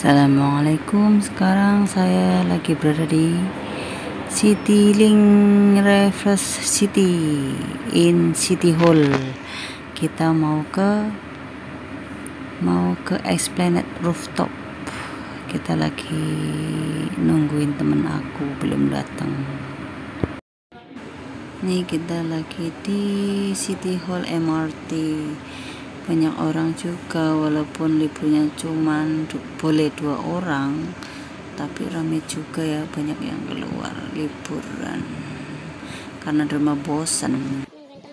Assalamualaikum. Sekarang saya lagi berada di Citylink Refresh City in City Hall. Kita mau ke Esplanade Rooftop. Kita lagi nungguin temen aku belum datang. Nih kita lagi di City Hall MRT. Banyak orang juga, walaupun liburnya cuman boleh 2 orang, tapi ramai juga ya, banyak yang keluar liburan karena di rumah bosan.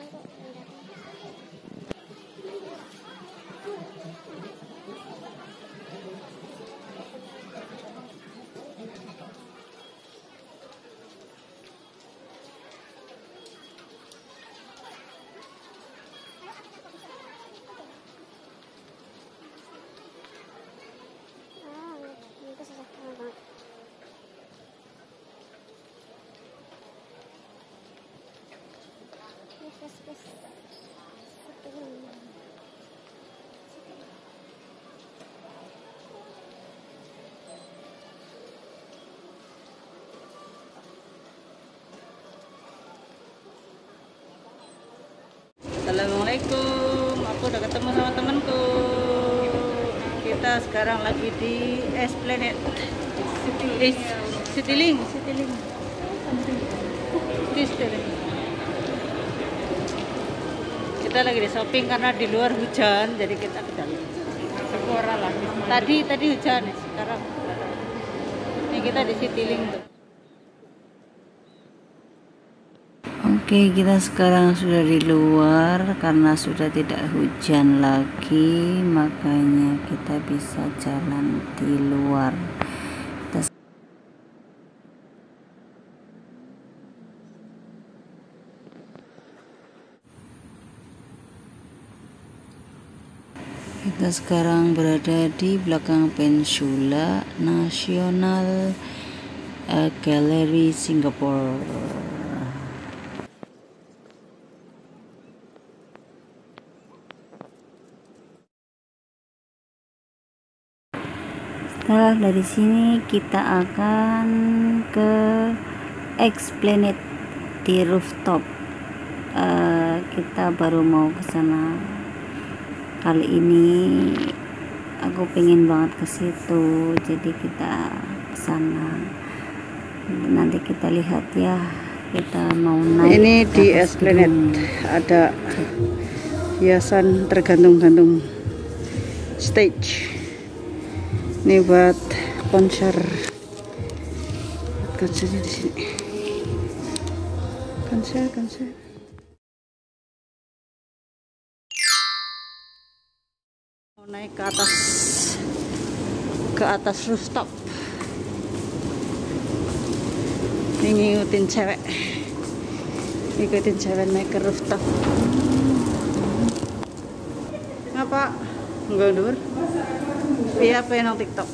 Assalamualaikum, aku udah ketemu sama temanku. Kita sekarang lagi di Esplanade Citylink. Kita lagi di shopping karena di luar hujan, jadi kita ke dalam. Sekolah lah. Tadi hujan, sekarang ini kita di Citylink tuh. Oke, kita sekarang sudah di luar karena sudah tidak hujan lagi, makanya kita bisa jalan di luar. Kita sekarang berada di belakang Peninsula National Gallery Singapore. Setelah dari sini kita akan ke Esplanade di rooftop. Kita baru mau ke sana. Kali ini aku pengen banget ke situ, jadi kita ke sana. Nanti kita lihat ya. Kita mau naik. Ini di Esplanade ada hiasan tergantung-gantung stage. Ini buat konsernya di sini. Konser. Mau naik ke atas rooftop. Ini ngikutin cewek naik ke rooftop. Ngapa? Enggak dur. Iya, penang TikTok.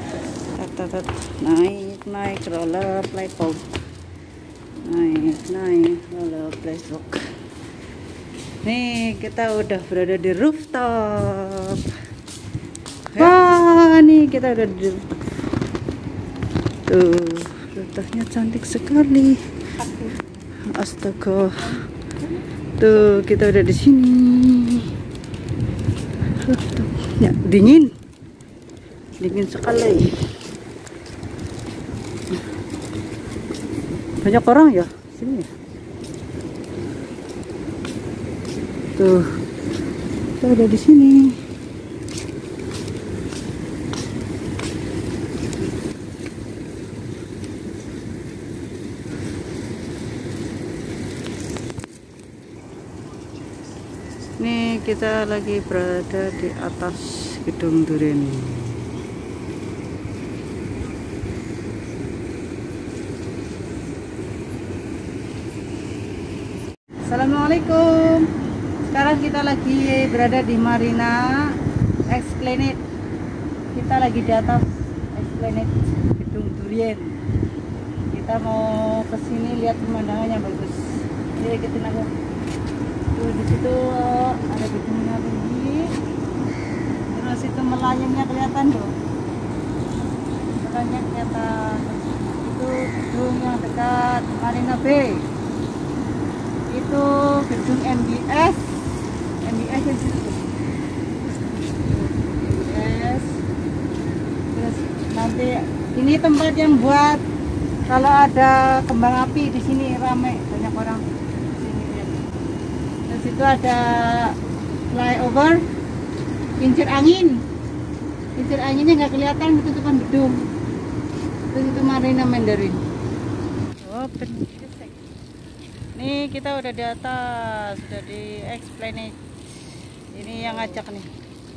Naik roller playful. Naik roller playful. Nih kita udah berada di rooftop. Wah, nih kita udah di rooftop. Tuh, rooftopnya cantik sekali. Astaga. Tuh, kita udah di sini. Rooftopnya dingin sekali. Banyak orang ya sini. Tuh, kita udah di sini. Nih kita lagi berada di atas gedung Duren. Assalamualaikum. Sekarang kita lagi berada di Marina Esplanade. Kita lagi di atas Esplanade gedung Durian. Kita mau kesini lihat pemandangannya bagus. Jadi kita nanya. Tuh di situ ada gedungnya tinggi. Terus itu melayangnya kelihatan tuh. banyak di atas. Itu gedung yang dekat Marina Bay. Itu gedung MBS yang di situ. MBS. Terus nanti ini tempat yang buat kalau ada kembang api di sini rame, banyak orang di sini lihat. Terus itu ada flyover, kincir angin. Kincir anginnya nggak kelihatan, ketutupan gedung. Terus itu Marina Mandarin. Open. Nih kita udah di atas, sudah di Esplanade. Ini yang ngajak nih.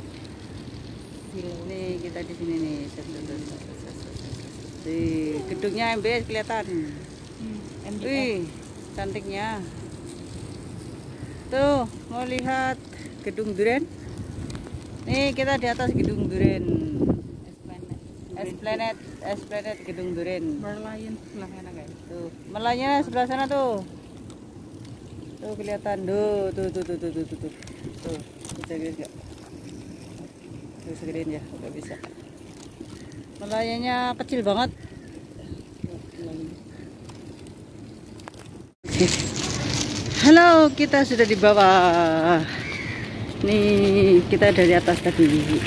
Nih kita di sini nih. Di gedungnya MBS kelihatan. Wih, cantiknya. Tuh, mau lihat gedung Duren? Nih kita di atas gedung Duren. Esplanade gedung Duren. Merlion sebelah sana guys. Tuh, Merlionnya sebelah sana tuh. Tuh kelihatan, tuh. Tuh, bisa lihat nggak? Tuh segedein ya, nggak bisa. Merlionnya kecil banget. Halo, kita sudah di bawah. Nih, kita dari atas tadi.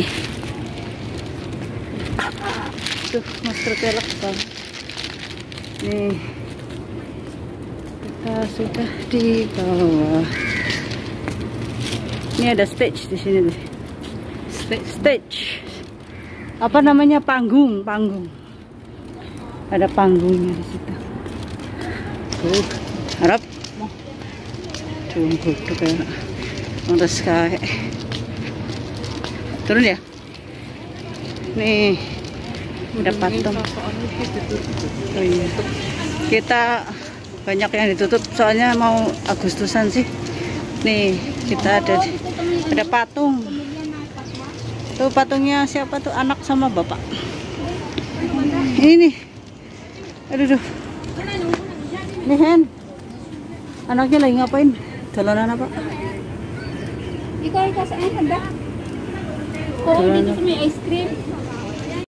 Tuh, masker telak banget. Nih, kita sudah di bawah. Ini ada stage di sini nih. Stage. Apa namanya? Panggung. Ada panggungnya di situ. Tuh, harap. Tunggu tuh kayak atas kayak. Turun ya? Nih. Ada patung. Oh iya. Kita banyak yang ditutup soalnya mau Agustusan sih. Nih kita ada patung. Tuh patungnya siapa tuh, anak sama bapak. Ini. Aduh. Nih Hen. Anaknya lagi ngapain? Dolanan apa? Ikaw kasih hendak. Kau dito sa may ice cream.